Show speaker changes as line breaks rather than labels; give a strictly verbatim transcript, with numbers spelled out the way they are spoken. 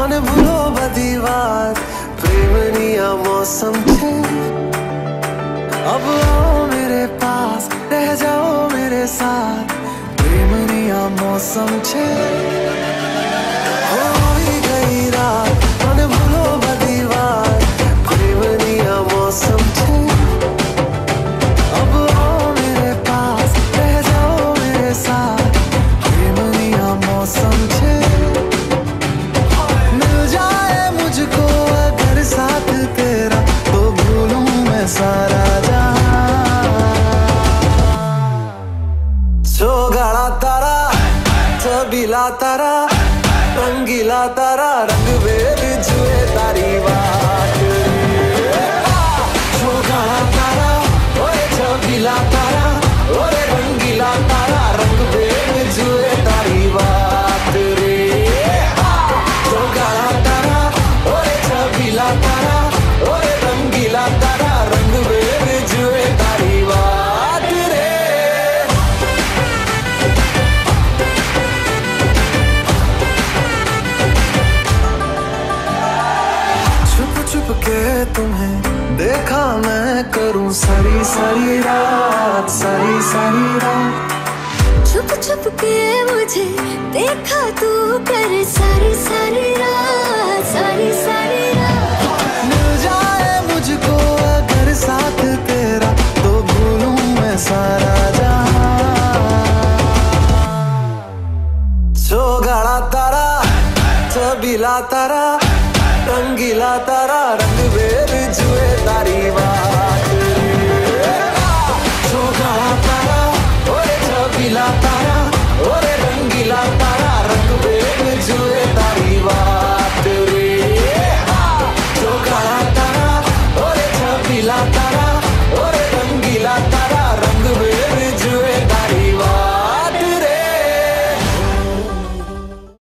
મને ભૂલો બધી વાત પ્રેમની આ मौसम છે अब आओ मेरे पास रह जाओ मेरे साथ प्रेमनी आ मौसम छे होई गई रात મને ભૂલો બધી વાત પ્રેમની આ मौसम छे अब आओ मेरे पास रह जाओ मेरे साथ प्रेमनी आ मौसम छे मिल जाए मुझको अगर साथ तेरा तो भूलूं मैं सारा गाड़ा तारा छबीला तारा रंगीला तारा रंग वेद जुए तारी बात जो गाड़ा तारा ओए छबीला तारा ओए रंगीला तारा रंग वेद जुए तारी बात रे जो गाड़ा तारा ओए छबीला तारा ओए रंगीला तारा रंग वेद जुए तारी बात रे छुप के तुम्हें देखा मैं करूं सारी सारी रात सारी सारी रात
छुप छुप के मुझे देखा तू कर सारी सारी रात